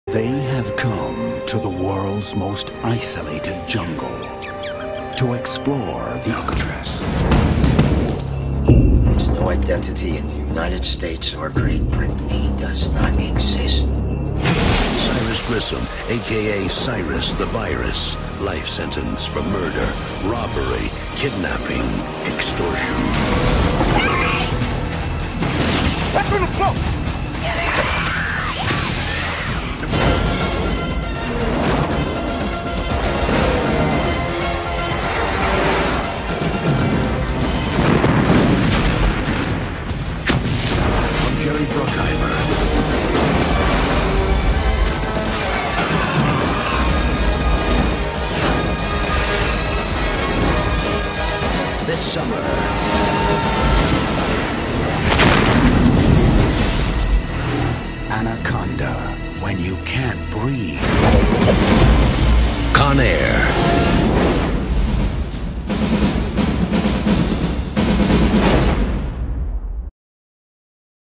They have come to the world's most isolated jungle to explore the Alcatraz. There's no identity in the United States or Great Britain. He does not exist. Cyrus Grissom, a.k.a. Cyrus the Virus. Life sentence for murder, robbery, kidnapping, extortion. That's on the floor! Jerry Bruckheimer. This summer. Anaconda, when you can't breathe.